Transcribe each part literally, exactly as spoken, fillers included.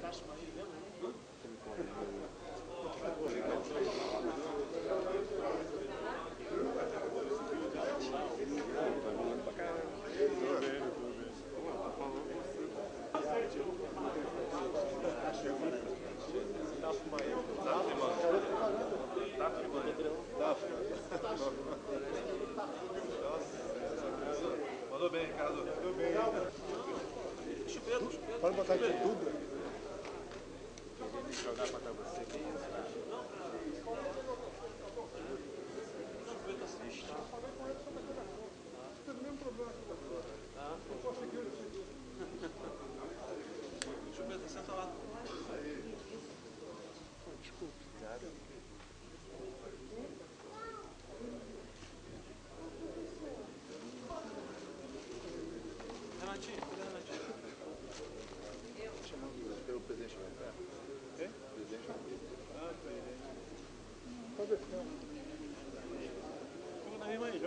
Mandou bem, Ricardo. Mandou bem. Chupeta, chupeta. Pode botar aqui tudo. Querendo jogar pra cá você, que isso? Chupeta assiste. Tem o mesmo problema aqui da flor. Eu posso aqui, eu sei. Chupeta, senta lá. Desculpe. Renatinho, cadê Renatinho? Eu. Chamando pelo presidente. É? Presidente. Ah, presidente. Pode descer. Vamos na rima aí,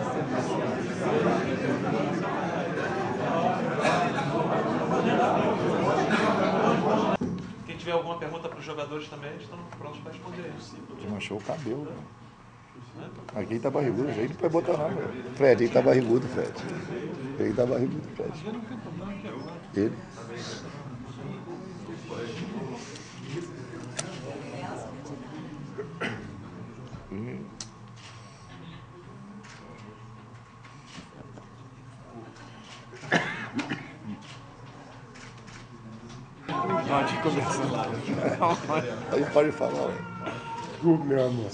Quem tiver alguma pergunta para os jogadores também, estão prontos para responder. Desmanchou o cabelo, né? Aqui tá barrigudo, aí não pode botar não. Fred, ele tá barrigudo, Fred. Ele tá barrigudo, Fred. Ele. Hum. Não, de conversar. Aí pode falar, ué. Desculpe, meu amor.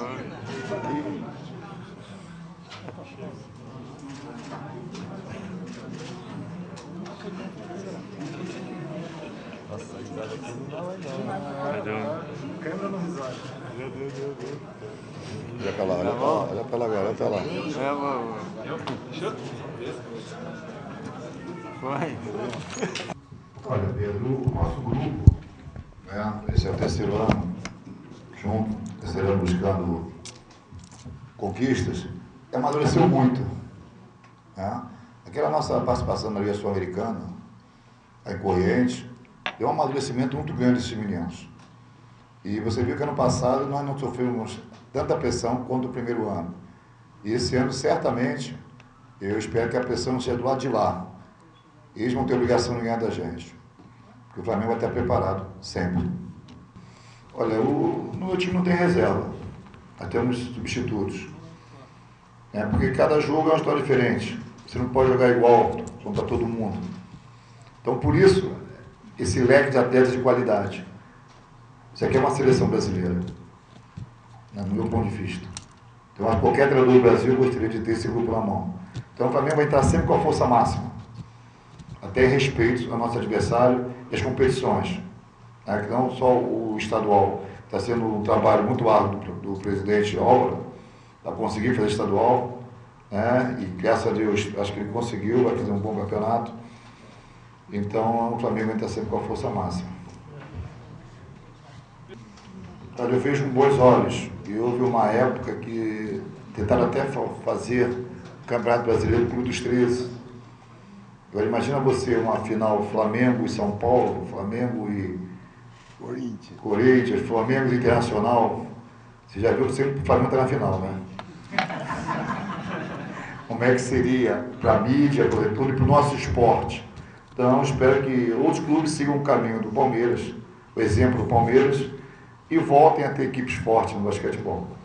Nossa, a risada aqui não dá mais não. Câmera no risado. Deu, deu, deu, deu. Olha pra lá, olha pra lá, olha pra lá agora, olha pra lá. É, mano. Fechou? Vai. Olha, Pedro, o nosso grupo, né, esse é o terceiro ano, junto, terceiro ano buscando conquistas, amadureceu muito. Né? Aquela nossa participação na Liga Sul-Americana, em Correntes, deu um amadurecimento muito grande desses meninos. E você viu que ano passado nós não sofremos tanta pressão quanto o primeiro ano. E esse ano, certamente, eu espero que a pressão seja do lado de lá. Eles vão ter obrigação de ganhar da gente. Porque o Flamengo vai estar preparado, sempre. Olha, o, no meu time não tem reserva. Nós temos substitutos. É, porque cada jogo é uma história diferente. Você não pode jogar igual contra todo mundo. Então, por isso, esse leque de atletas de qualidade. Isso aqui é uma seleção brasileira, né, no meu ponto de vista. Então, qualquer treinador do Brasil gostaria de ter esse grupo na mão. Então, o Flamengo vai entrar sempre com a força máxima. Até em respeito ao nosso adversário e as competições. Né, que não só o estadual. Está sendo um trabalho muito árduo do, do presidente Álvaro para conseguir fazer estadual. Né, e graças a Deus, acho que ele conseguiu, vai fazer um bom campeonato. Então, o Flamengo vai estar sempre com a força máxima. Eu vejo com bons olhos. E houve uma época que tentaram até fazer o Campeonato Brasileiro Clube dos treze. Agora imagina você uma final Flamengo e São Paulo, Flamengo e Corinthians, Corinthians, Flamengo e Internacional. Você já viu que sempre o Flamengo está na final, né? Como é que seria para a mídia, para o tudo e para o nosso esporte? Então, espero que outros clubes sigam o caminho do Palmeiras, o exemplo do Palmeiras, e voltem a ter equipes fortes no basquetebol.